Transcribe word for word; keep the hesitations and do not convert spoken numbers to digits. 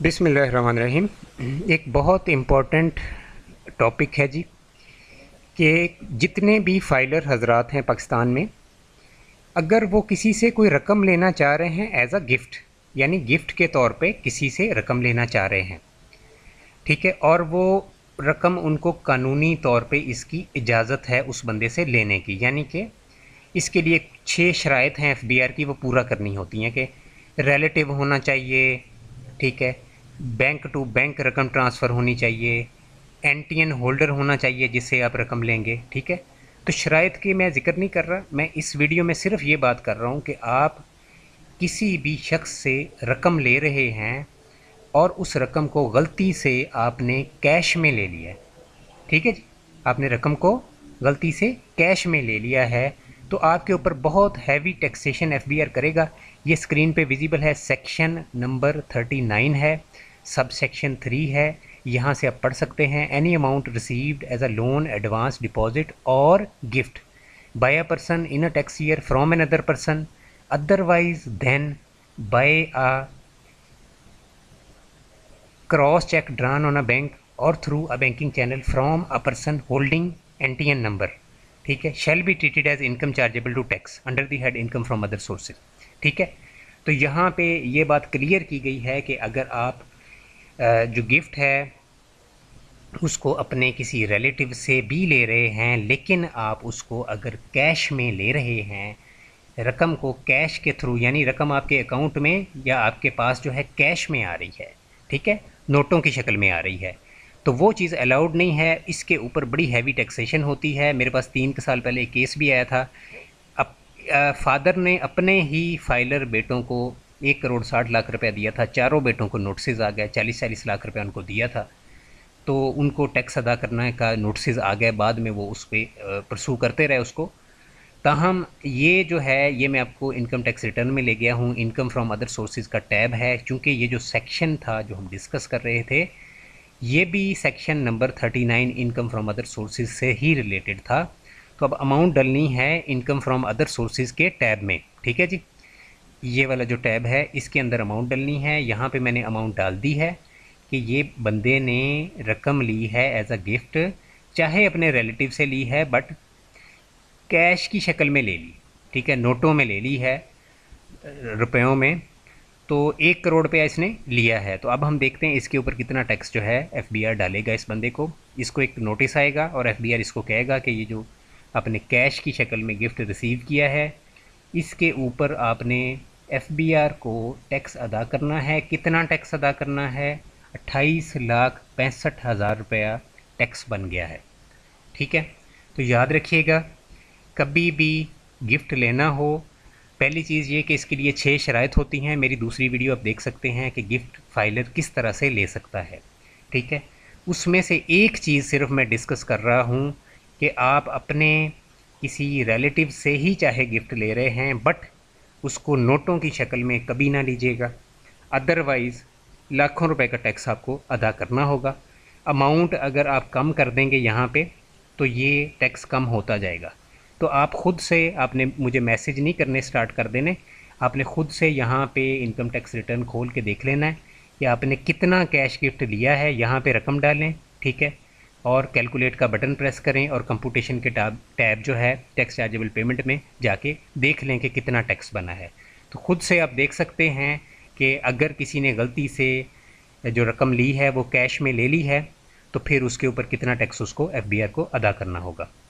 बिस्मिल्लाहिर्रहमानिर्रहीम। एक बहुत इम्पोर्टेंट टॉपिक है जी कि जितने भी फाइलर हजरात हैं पाकिस्तान में, अगर वो किसी से कोई रकम लेना चाह रहे हैं एज अ गिफ्ट, यानी गिफ्ट के तौर पे किसी से रकम लेना चाह रहे हैं, ठीक है, और वो रकम उनको कानूनी तौर पे इसकी इजाज़त है उस बंदे से लेने की, यानी कि इसके लिए छः शराइत हैं एफ बी आर की, वो पूरा करनी होती हैं कि रिलेटिव होना चाहिए, ठीक है, बैंक टू बैंक रकम ट्रांसफ़र होनी चाहिए, एन टी एन होल्डर होना चाहिए जिससे आप रकम लेंगे, ठीक है। तो शराइत की मैं ज़िक्र नहीं कर रहा, मैं इस वीडियो में सिर्फ ये बात कर रहा हूँ कि आप किसी भी शख्स से रकम ले रहे हैं और उस रकम को गलती से आपने कैश में ले लिया है, ठीक है जी, आपने रकम को गलती से कैश में ले लिया है, तो आपके ऊपर बहुत heavy taxation F B R करेगा। ये स्क्रीन पे विजिबल है, सेक्शन नंबर थर्टी नाइन है, सब सेक्शन थ्री है, यहाँ से आप पढ़ सकते हैं। Any amount received as a loan, advance, deposit or gift by a person in a tax year from another person otherwise than by a cross cheque drawn on a bank or through a banking channel from a person holding N T N number, ठीक है, shall be treated as income chargeable to tax under the head income from other sources, ठीक है। तो यहाँ पे ये बात clear की गई है कि अगर आप जो गिफ्ट है उसको अपने किसी रिलेटिव से भी ले रहे हैं, लेकिन आप उसको अगर कैश में ले रहे हैं, रकम को कैश के थ्रू, यानी रकम आपके अकाउंट में या आपके पास जो है कैश में आ रही है, ठीक है, नोटों की शक्ल में आ रही है, तो वो चीज़ अलाउड नहीं है। इसके ऊपर बड़ी हैवी टैक्सेशन होती है। मेरे पास तीन साल पहले एक केस भी आया था। अब फादर ने अपने ही फाइलर बेटों को एक करोड़ साठ लाख रुपया दिया था, चारों बेटों को नोटिस आ गए, चालीस चालीस लाख रुपया उनको दिया था, तो उनको टैक्स अदा करने का नोटिस आ गए, बाद में वो उस पर परसू करते रहे उसको। ताहम ये जो है, ये मैं आपको इनकम टैक्स रिटर्न में ले गया हूँ, इनकम फ्रॉम अदर सोर्सेज का टैब है, क्योंकि ये जो सेक्शन था जो हम डिस्कस कर रहे थे, ये भी section number thirty nine income from other sources से ही रिलेटेड था। तो अब अमाउंट डलनी है इनकम फ्रॉम अदर सोर्सेज के टैब में, ठीक है जी, ये वाला जो टैब है इसके अंदर अमाउंट डलनी है। यहाँ पे मैंने अमाउंट डाल दी है कि ये बंदे ने रकम ली है एज अ गिफ्ट, चाहे अपने रिलेटिव से ली है बट कैश की शक्ल में ले ली, ठीक है, नोटों में ले ली है, रुपयों में, तो एक करोड़ रुपया इसने लिया है। तो अब हम देखते हैं इसके ऊपर कितना टैक्स जो है एफ बी आर डालेगा इस बंदे को। इसको एक नोटिस आएगा और एफ बी आर इसको कहेगा कि ये जो आपने कैश की शक्ल में गिफ्ट रिसीव किया है, इसके ऊपर आपने एफ बी आर को टैक्स अदा करना है। कितना टैक्स अदा करना है? अट्ठाईस लाख पैंसठ हज़ार रुपया टैक्स बन गया है, ठीक है। तो याद रखिएगा, कभी भी गिफ्ट लेना हो, पहली चीज़ ये कि इसके लिए छः शराइत होती हैं। मेरी दूसरी वीडियो आप देख सकते हैं कि गिफ्ट फाइलर किस तरह से ले सकता है, ठीक है। उसमें से एक चीज़ सिर्फ मैं डिस्कस कर रहा हूँ कि आप अपने किसी रिलेटिव से ही चाहे गिफ्ट ले रहे हैं, बट उसको नोटों की शक्ल में कभी ना लीजिएगा, अदरवाइज़ लाखों रुपए का टैक्स आपको अदा करना होगा। अमाउंट अगर आप कम कर देंगे यहाँ पे, तो ये टैक्स कम होता जाएगा। तो आप ख़ुद से, आपने मुझे मैसेज नहीं करने स्टार्ट कर देने, आपने ख़ुद से यहाँ पे इनकम टैक्स रिटर्न खोल के देख लेना है कि आपने कितना कैश गिफ्ट लिया है। यहाँ पे रकम डालें, ठीक है, और कैलकुलेट का बटन प्रेस करें और कंप्यूटेशन के टैब टैब जो है टैक्स चार्जेबल पेमेंट में जाके देख लें कि कितना टैक्स बना है। तो ख़ुद से आप देख सकते हैं कि अगर किसी ने गलती से जो रकम ली है वो कैश में ले ली है, तो फिर उसके ऊपर कितना टैक्स उसको एफ बी आर को अदा करना होगा।